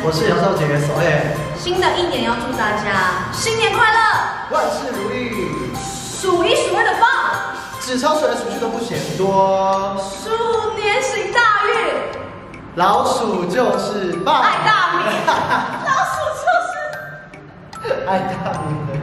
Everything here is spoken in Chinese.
我是杨少杰， 新的一年要祝大家新年快乐， 万事如意， 数一数二的棒， 纸钞数来数去都不嫌多， 鼠年行大运， 老鼠就是棒， 爱大米，老鼠就是爱大米。